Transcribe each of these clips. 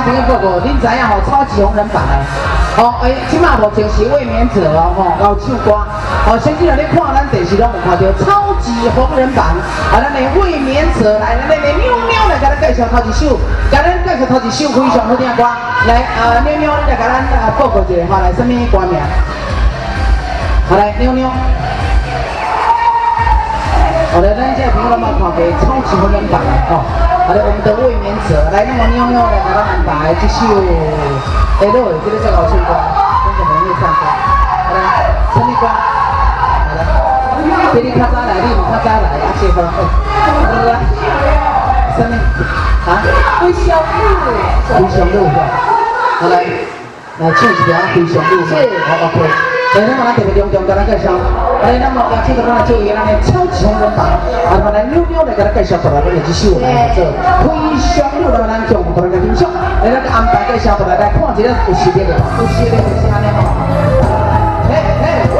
这个报告，恁知影吼，超级红人榜的，哦，即马目前是卫冕者哦，吼，有唱歌，哦，先进来你看咱电视拢有看到超级红人榜，啊，咱的卫冕者来，咱的喵喵来，甲咱介绍头一首，甲咱介绍头一首非常好听的歌，来，喵喵，你来甲咱报告一下，哈，来，什么歌名？好，来，喵喵。 好的，咱现在朋友们看给超级红人榜哦。好的，我们的卫冕者来，那么喵喵来给咱安排这首下落的这个叫老唱歌，跟着红叶唱歌。好的，陈立光，好的，给你较早来，你唔较早来，啊，谢芳，好的，什么？啊？飞翔路，飞翔路是吧？好来，来唱一条飞翔路嘛。是，好 OK。 来，那么咱特别隆重给咱介绍，来，那么邀请到咱的这位咱的超级红人榜，啊，那么咱喵喵来给咱介绍出来，咱的这首来做飞翔路，那么咱从同咱的欣赏，来咱安排介绍出来，来看一下有实力的，有实力就是安尼吼。嘿嘿。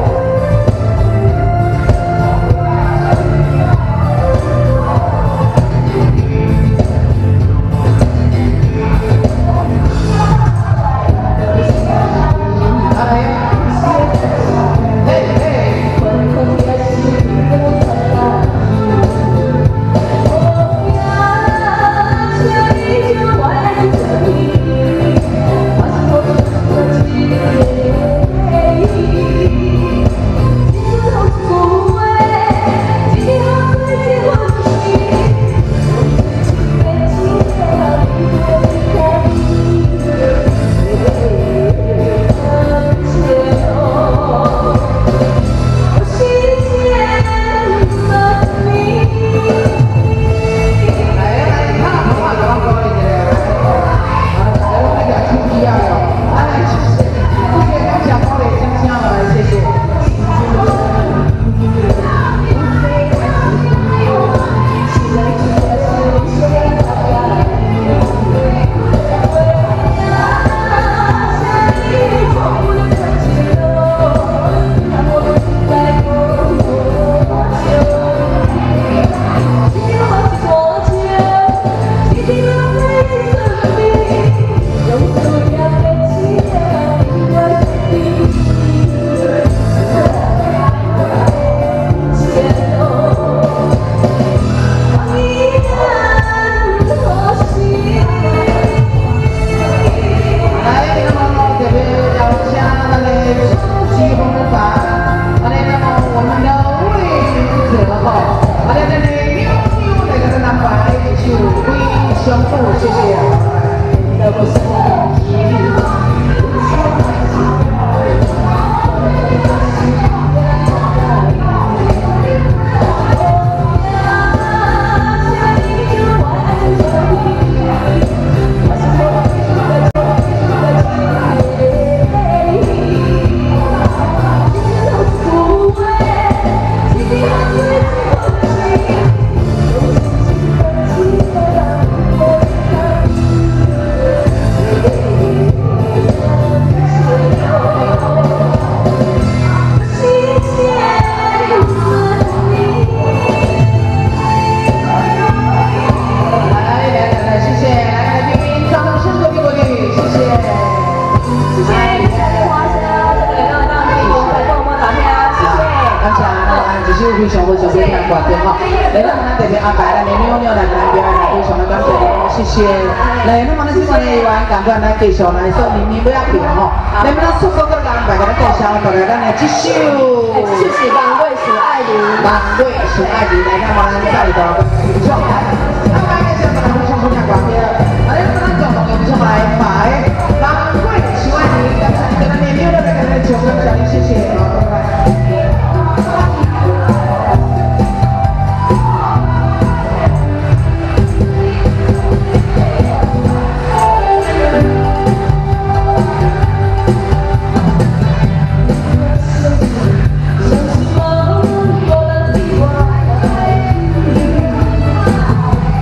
非常非常非常挂电哈，来，那么咱特别安排咱的妞妞来咱表演，非常的感谢，谢谢。来，那么咱今晚的演员赶快来介绍来，说明不要停哈。来，咱速速给咱安排给咱介绍，大家咱来这首。 就是万贵是爱你， 万贵是爱你，来，那么咱再一个欣赏。那么介绍咱非常非常挂电，来，那么咱共同欣赏来排万贵是爱你，感谢咱的妞妞来给咱唱歌，谢谢，好，拜拜。 像是梦过的地方。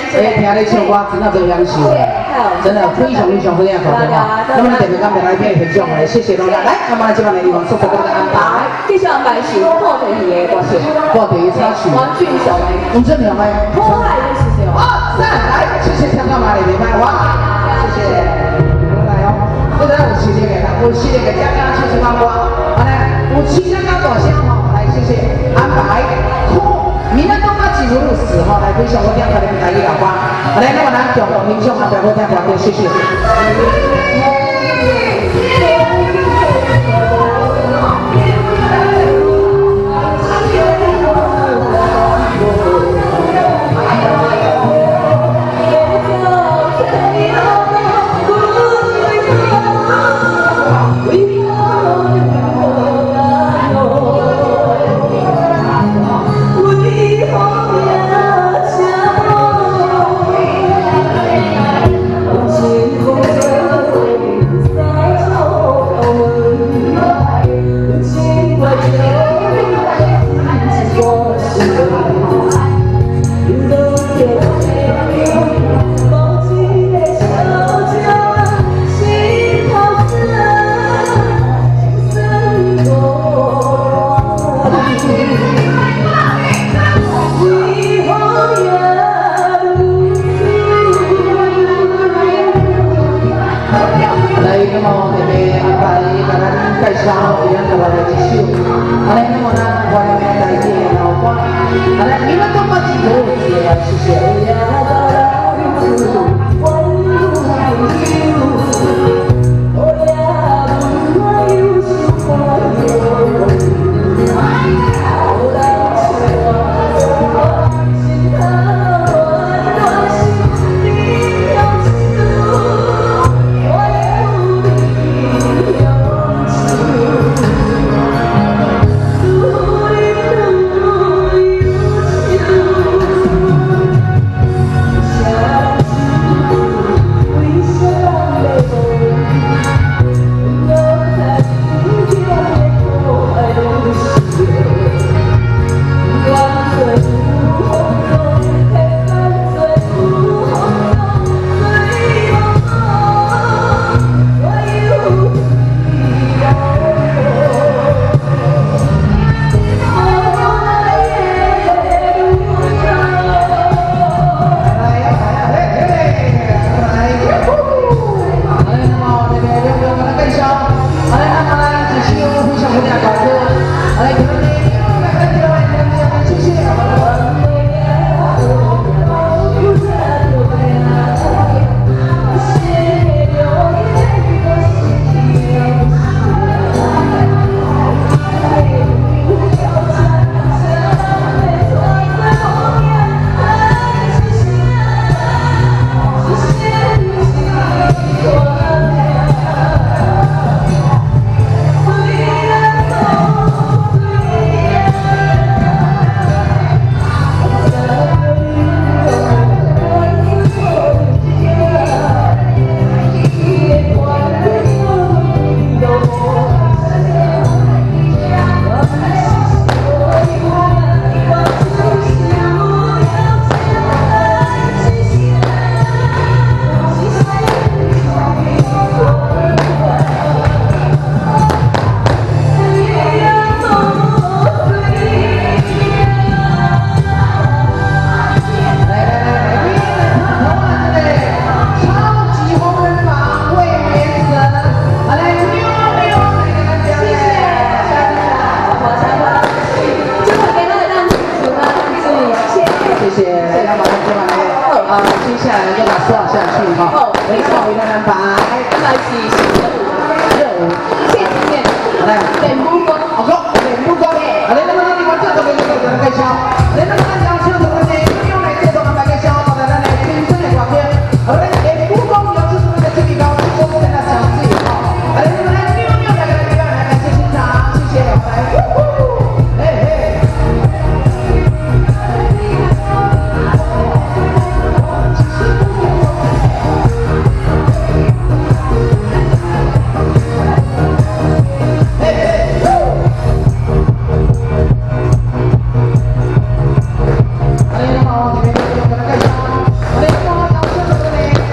听你唱歌真的真享受，真的非常非常非常好听哈。那么特别感谢来宾分享的，谢谢大家。来，那么今晚的地方速速给大家安排。 继续安排是破题的歌曲， 破题插曲。 王俊雄的。 王俊雄的。 破坏的是谁？ 好，来，谢谢香港马里的麦哇，谢谢。来哦，这个有系列的，有系列的加加谢谢芒果，好嘞，有七香港大声哈，来谢谢安排。明天东马吉鲁路4号来分享我点开的台语老歌，好嘞，那么咱共同欣赏安排好听歌曲，谢谢。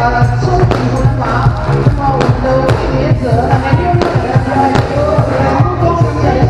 超级湖人法，那么我们的卫冕者来6秒来不光谢谢。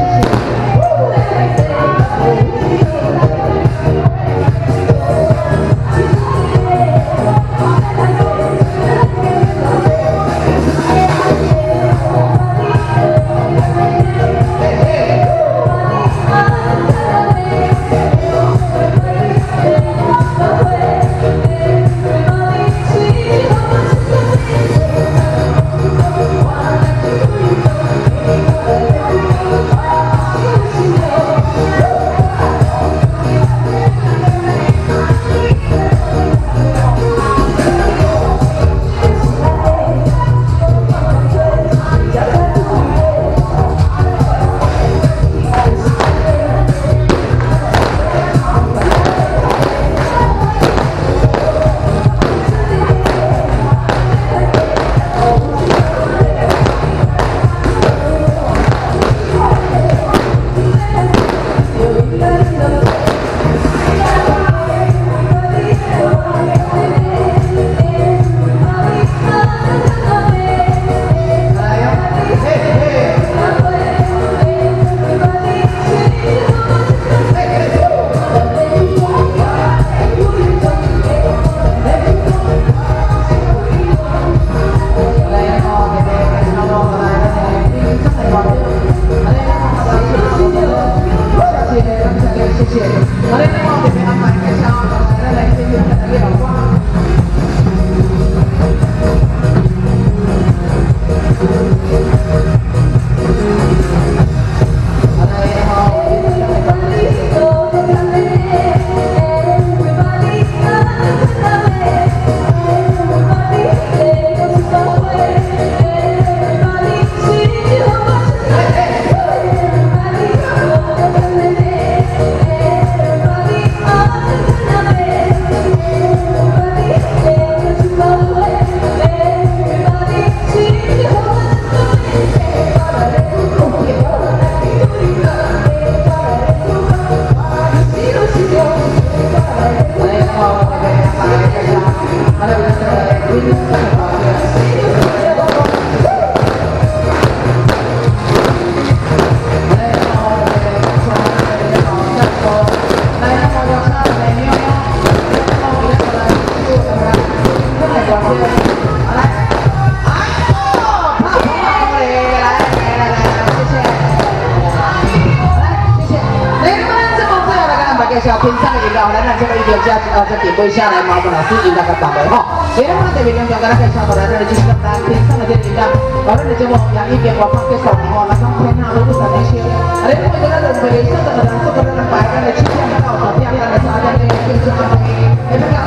平常的饮料，咱这个一条这点杯下来，麻烦老师饮料个档的吼。今日我特别用咱个介绍到咱这就是咱平常的这饮料，咱这节目也一边我放介绍吼，咱讲天下都是咱这些，啊，你看咱准备上的咱这个咱摆个的七天到10天的3天的，就是咱这个，